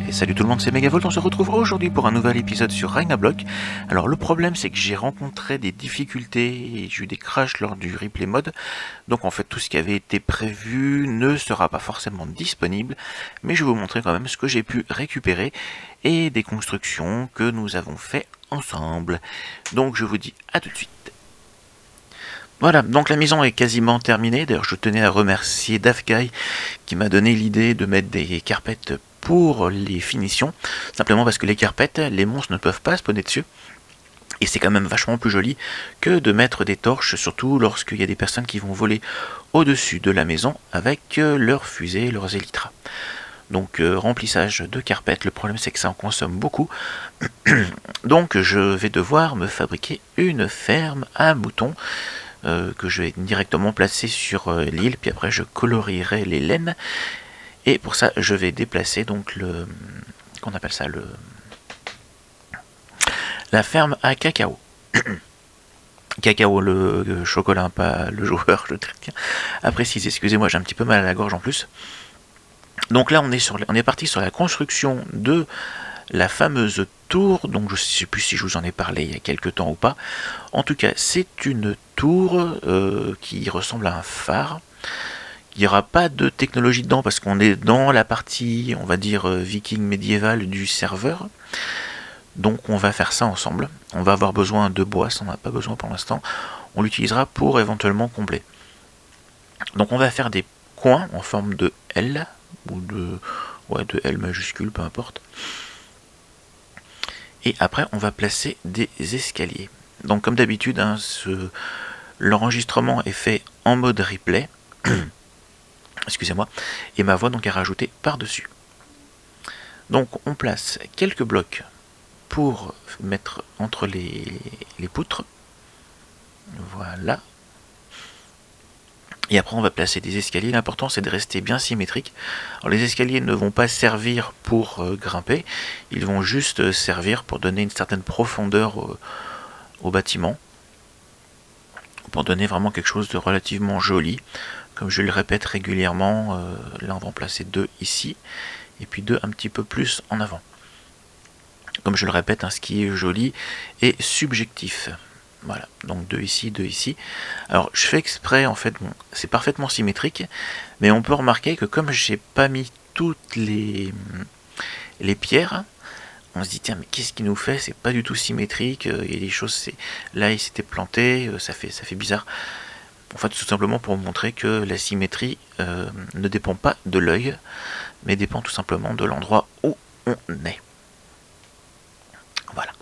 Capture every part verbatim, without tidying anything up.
Et salut tout le monde, c'est Megavolt, on se retrouve aujourd'hui pour un nouvel épisode sur Ragnarok. Alors le problème c'est que j'ai rencontré des difficultés et j'ai eu des crashs lors du replay mode. Donc en fait tout ce qui avait été prévu ne sera pas forcément disponible. Mais je vais vous montrer quand même ce que j'ai pu récupérer et des constructions que nous avons fait ensemble. Donc je vous dis à tout de suite. Voilà, donc la maison est quasiment terminée. D'ailleurs je tenais à remercier Dafkai qui m'a donné l'idée de mettre des carpettes pour les finitions, simplement parce que les carpettes, les monstres ne peuvent pas spawner dessus, et c'est quand même vachement plus joli que de mettre des torches, surtout lorsqu'il y a des personnes qui vont voler au-dessus de la maison avec leurs fusées, leurs élytras. Donc euh, remplissage de carpettes, le problème c'est que ça en consomme beaucoup, donc je vais devoir me fabriquer une ferme à moutons, euh, que je vais directement placer sur euh, l'île, puis après je colorierai les laines. Et pour ça, je vais déplacer donc le, qu'on appelle ça, le, la ferme à cacao. Cacao, le, le chocolat, pas le joueur, je tiens à préciser. Excusez-moi, j'ai un petit peu mal à la gorge en plus. Donc là, on est sur, on est parti sur la construction de la fameuse tour. Donc je ne sais plus si je vous en ai parlé il y a quelques temps ou pas. En tout cas, c'est une tour euh, qui ressemble à un phare. Il n'y aura pas de technologie dedans parce qu'on est dans la partie, on va dire, viking médiévale du serveur. Donc on va faire ça ensemble. On va avoir besoin de bois, ça on n'a pas besoin pour l'instant. On l'utilisera pour éventuellement combler. Donc on va faire des coins en forme de L, ou de, ouais, de L majuscule, peu importe. Et après on va placer des escaliers. Donc comme d'habitude, hein, ce, l'enregistrement est fait en mode replay. Excusez-moi, et ma voix donc est rajoutée par-dessus. Donc on place quelques blocs pour mettre entre les, les poutres. Voilà. Et après on va placer des escaliers. L'important c'est de rester bien symétrique. Alors les escaliers ne vont pas servir pour euh, grimper, ils vont juste servir pour donner une certaine profondeur au, au bâtiment, pour donner vraiment quelque chose de relativement joli. Comme je le répète régulièrement, euh, là on va en placer deux ici, et puis deux un petit peu plus en avant. Comme je le répète, hein, ce qui est joli est subjectif. Voilà, donc deux ici, deux ici. Alors je fais exprès, en fait, bon, c'est parfaitement symétrique, mais on peut remarquer que comme j'ai pas mis toutes les, les pierres, on se dit tiens mais qu'est-ce qu'il nous fait, c'est pas du tout symétrique, il y a des choses, c'est là il s'était planté, ça fait, ça fait bizarre. En fait, tout simplement pour montrer que la symétrie euh, ne dépend pas de l'œil, mais dépend tout simplement de l'endroit où on est. Voilà.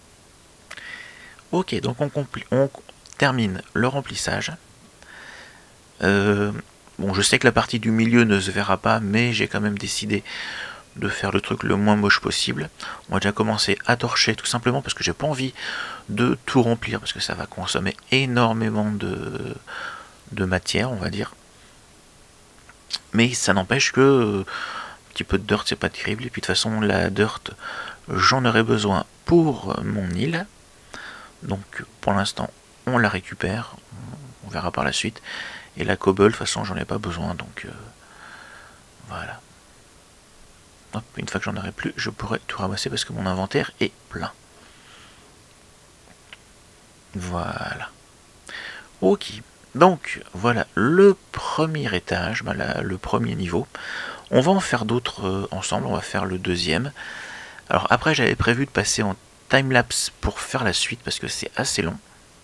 Ok, donc on, on termine le remplissage. Euh, bon, je sais que la partie du milieu ne se verra pas, mais j'ai quand même décidé de faire le truc le moins moche possible. On va déjà commencer à torcher, tout simplement parce que j'ai pas envie de tout remplir, parce que ça va consommer énormément de... de matière, on va dire. Mais ça n'empêche que euh, un petit peu de dirt c'est pas terrible, et puis de toute façon la dirt j'en aurai besoin pour mon île, donc pour l'instant on la récupère, on verra par la suite, et la cobble de toute façon j'en ai pas besoin, donc euh, voilà. Hop, une fois que j'en aurai plus je pourrai tout ramasser parce que mon inventaire est plein. Voilà. Ok. Donc voilà le premier étage, bah, la, le premier niveau. On va en faire d'autres euh, ensemble, on va faire le deuxième. Alors après j'avais prévu de passer en timelapse pour faire la suite parce que c'est assez long.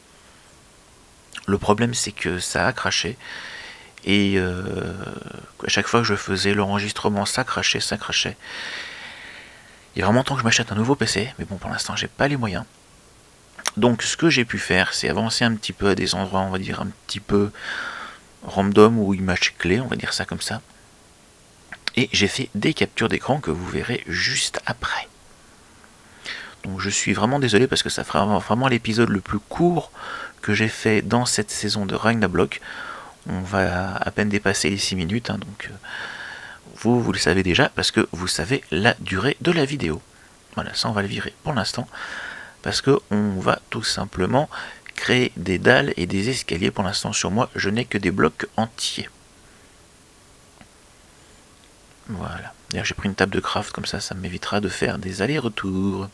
Le problème c'est que ça a craché. Et euh, à chaque fois que je faisais l'enregistrement, ça crachait, ça crachait. Il y a vraiment temps que je m'achète un nouveau P C, mais bon pour l'instant j'ai pas les moyens. Donc ce que j'ai pu faire, c'est avancer un petit peu à des endroits, on va dire, un petit peu random ou image clé, on va dire ça comme ça. Et j'ai fait des captures d'écran que vous verrez juste après. Donc je suis vraiment désolé parce que ça fera vraiment l'épisode le plus court que j'ai fait dans cette saison de Ragnarok. On va à peine dépasser les six minutes, hein, donc vous, vous le savez déjà parce que vous savez la durée de la vidéo. Voilà, ça on va le virer pour l'instant. Parce que on va tout simplement créer des dalles et des escaliers. Pour l'instant sur moi je n'ai que des blocs entiers. Voilà. D'ailleurs, j'ai pris une table de craft, comme ça, ça m'évitera de faire des allers-retours.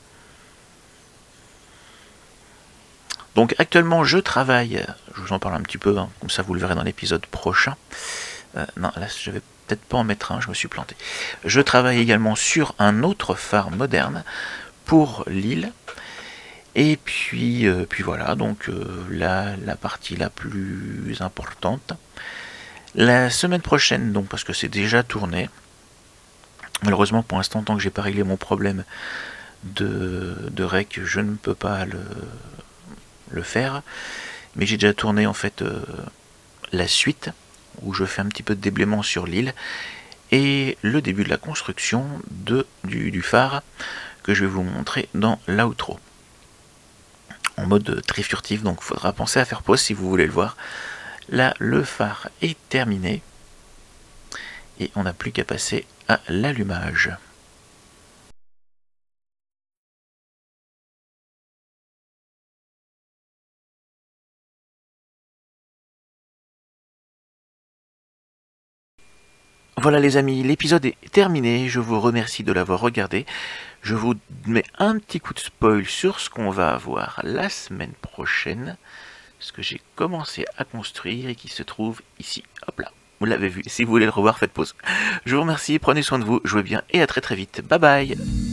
Donc actuellement, je travaille, je vous en parle un petit peu, hein, comme ça vous le verrez dans l'épisode prochain. Euh, non, là, je vais peut-être pas en mettre un, je me suis planté. Je travaille également sur un autre phare moderne pour l'île. Et puis, euh, puis voilà, donc euh, là, la partie la plus importante. La semaine prochaine, donc parce que c'est déjà tourné, malheureusement pour l'instant, tant que j'ai pas réglé mon problème de, de rec, je ne peux pas le, le faire. Mais j'ai déjà tourné en fait euh, la suite, où je fais un petit peu de déblaiement sur l'île, et le début de la construction de, du, du phare, que je vais vous montrer dans l'outro. En mode très furtif, donc il faudra penser à faire pause si vous voulez le voir. Là, le phare est terminé, et on n'a plus qu'à passer à l'allumage. Voilà les amis, l'épisode est terminé, je vous remercie de l'avoir regardé. Je vous mets un petit coup de spoil sur ce qu'on va avoir la semaine prochaine, ce que j'ai commencé à construire et qui se trouve ici. Hop là, vous l'avez vu, si vous voulez le revoir, faites pause. Je vous remercie, prenez soin de vous, jouez bien et à très très vite. Bye bye.